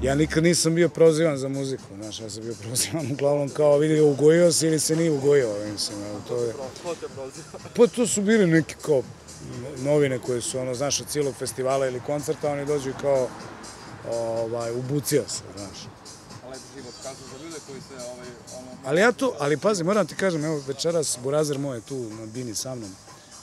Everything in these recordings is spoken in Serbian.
Ja nikad nisam bio prozivan za muziku, znaš, ja sam bio prozivan uglavnom kao vidi ugojio se ili se nije ugojio, mislim, to je... Ko te proziva? Pa to su bili neki kao novine koje su, ono, znaš, od cijelog festivala ili koncerta, oni dođu kao, ubucija se, znaš. Lep život, kažu za ljude koji se, Ali ja to, ali pazi, moram ti kažem, evo večeras burazer moj je tu na bini sa mnom,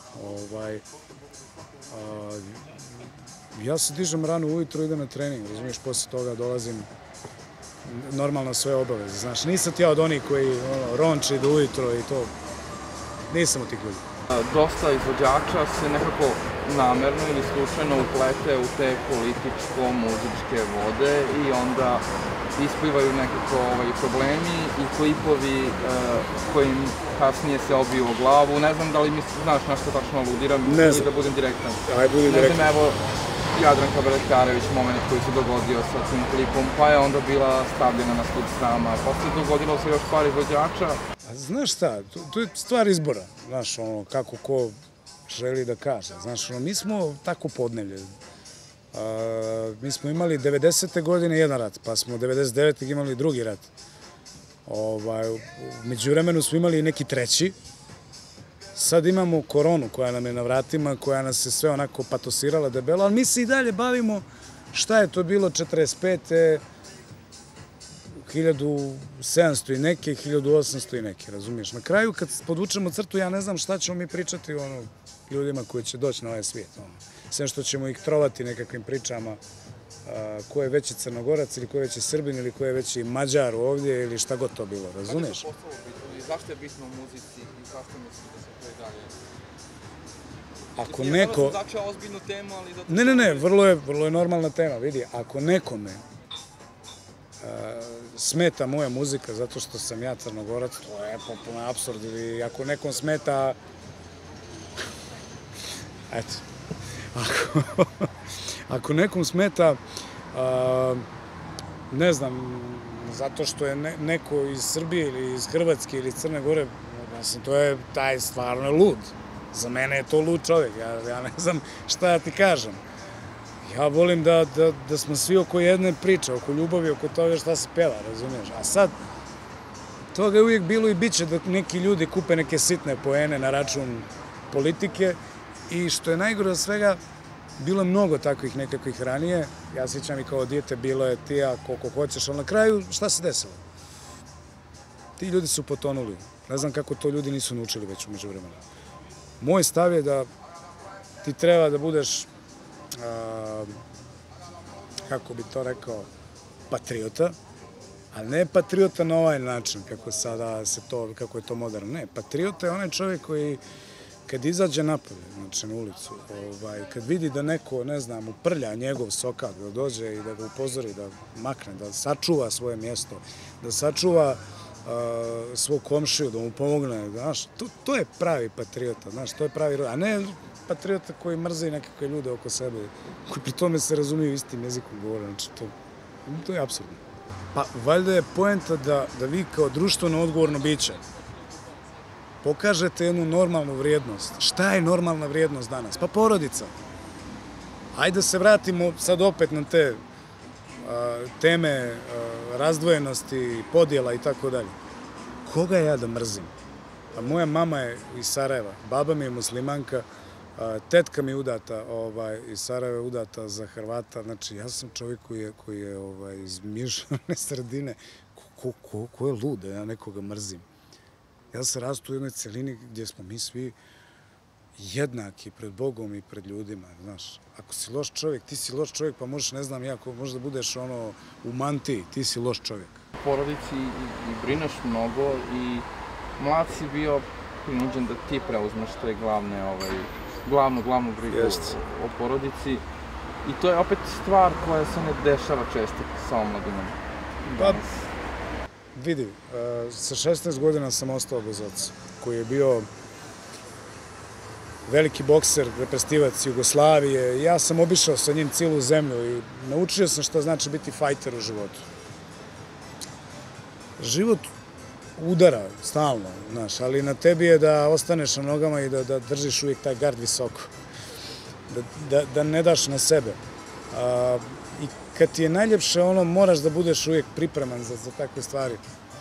ja se dižem rano ujutro, idem na trening, razumiješ, posle toga dolazim normalno sve obaveze, znaš, nisam ti ja od onih koji ronči do ujutro i to, nisam od tih ljudi. Dosta izvođača se nekako namerno ili slučajno uplete u te političko-muzičke vode i onda isplivaju nekako problemi i klipovi kojim kasnije se obiju u glavu. Ne znam da li mi znaš na što tačno aludiram ili da budem direktan. Aj, budi direktan. Ne znam, evo, Jadranka Baletkarević, moment koji se dogodio sa tim klipom, pa je onda bila stavljena na stub srama, pa se dogodilo sa još par izvođača. Znaš šta, to je stvar izbora, znaš, kako ko želi da kaže. Znaš, mi smo tako podnevlje. Mi smo imali 90. godine jedan rat, pa smo 99. imali drugi rat. Među vremenu smo imali neki treći. Sad imamo koronu koja nam je na vratima, koja nas se sve onako patosirala debelo, ali mi se i dalje bavimo šta je to bilo 45. 1700 i neke, 1800 i neke, razumiješ? Na kraju, kad podvučemo crtu, ja ne znam šta ćemo mi pričati ljudima koji će doći na ovaj svijet. Sve što ćemo ih trovati nekakvim pričama, ko je veći Crnogorac ili ko je veći Srbin ili ko je veći Mađar ovdje ili šta god to bilo, razumiješ? Zašto je bitno u muzici i zašto misliš da se to i dalje? Ako neko... Ja sam začeo ozbiljnu temu, ali... Ne, vrlo je normalna tema, vidi, ako nekome smeta moja muzika zato što sam ja Crnogorac, to je potpuno apsurd, ili ako nekom smeta... Eto, ako nekom smeta, ne znam, zato što je neko iz Srbije ili iz Hrvatske ili iz Crne Gore, mislim, to je taj stvarno lud. Za mene je to lud čovjek, ja ne znam šta ja ti kažem. Ja volim da smo svi oko jedne priče, oko ljubavi, oko toga šta se peva, razumiješ? A sad, toga je uvijek bilo i bit će da neki ljudi kupe neke sitne poene na račun politike i što je najgore od svega, bilo je mnogo takvih nekakvih ranije, ja sjećam i kao dijete, bilo je ti ja koliko hoćeš, ali na kraju šta se desilo? Ti ljudi su potonuli, ne znam kako to ljudi nisu naučili već umeđu vremena. Moj stav je da ti treba da budeš, kako bi to rekao, patriota, ali ne patriota na ovaj način, kako je to moderno. Ne, patriota je onaj čovjek koji kad izađe napolje, znači na ulicu, kad vidi da neko, ne znam, uprlja njegov sokak, da dođe i da ga upozori, da makne, da sačuva svoje mjesto, da sačuva svog komšiju, da mu pomogne, znaš, to je pravi patriota, znaš, to je pravi rod, a ne patriota koji mrze nekakve ljude oko sebe, koji pri tome se razumiju istim jezikom govore, znači to je apsurdno. Pa valjda je poenta da vi kao društveno odgovorno biće pokažete jednu normalnu vrijednost. Šta je normalna vrijednost danas? Pa porodica. Ajde da se vratimo sad opet na te teme razdvojenosti, podjela i tako dalje. Koga ja da mrzim? Pa moja mama je iz Sarajeva, baba mi je muslimanka, tetka mi je udata, iz Sarajeva je udata za Hrvata, znači ja sam čovjek koji je iz miješane sredine. Ko je lud da ja nekoga mrzim? Ja sam rastu u jednoj celini gdje smo mi svi jednaki pred Bogom i pred ljudima, znaš. Ako si loš čovjek, ti si loš čovjek, pa možeš, ne znam, možda budeš u mantiji, ti si loš čovjek. U porodici i brineš mnogo i mlad si bio prinuđen da ti preuzmeš te glavnu brigu o porodici. I to je opet stvar koja se ne dešava često sa omladinom. Vidi, sa 16 godina sam ostao bez oca, koji je bio veliki bokser, reprezentativac Jugoslavije. Ja sam obišao sa njim cijelu zemlju i naučio sam šta znači biti fajter u životu. Život udara stalno, znaš, ali na tebi je da ostaneš na nogama i da držiš uvijek taj gard visoko, da ne daš na sebe. i kad ti je najljepše, moraš da budeš uvijek pripreman za takve stvari.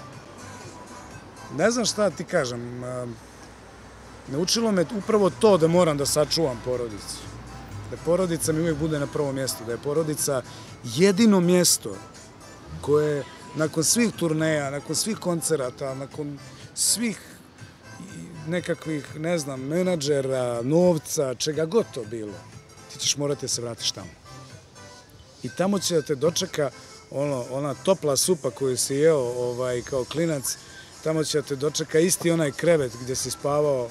Ne znam šta ti kažem, naučilo me upravo to da moram da sačuvam porodicu. Da porodica mi uvijek bude na prvom mjestu, da je porodica jedino mjesto koje nakon svih turneja, nakon svih koncerata, nakon svih nekakvih, ne znam, menadžera, novca, čega god to bilo, ti ćeš morati da se vratiš tamo. I tamo će da te dočeka ona topla supa koju si jeo kao klinac, tamo će da te dočeka isti onaj krevet gdje si spavao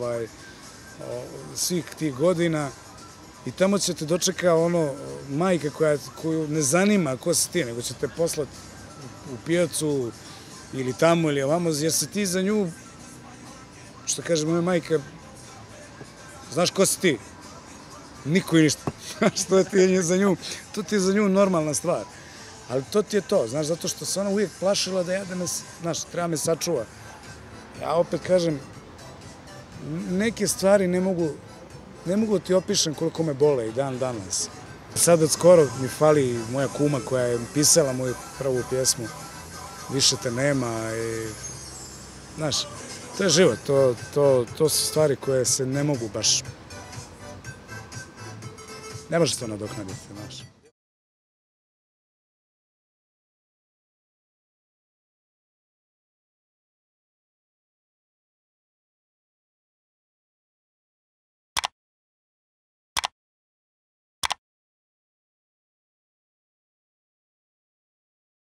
svih tih godina i tamo će te dočeka majka koju ne zanima ko si ti, nego će te poslati u pijacu ili tamo ili ovamo, jer se ti za nju, što kaže moja majka, znaš ko si ti? Niko i ništa. Što ti je za nju? To ti je za nju normalna stvar. Ali to ti je to, znaš, zato što se ona uvijek plašila da treba me sačuva. Ja opet kažem, neke stvari ne mogu da ti opišem koliko me bole i dan danas. Sad od skoro mi fali moja kuma koja je pisala moju prvu pjesmu, Više te nema i, znaš, to je život, to su stvari koje se ne mogu baš, ne može to nadoknaditi, znaš.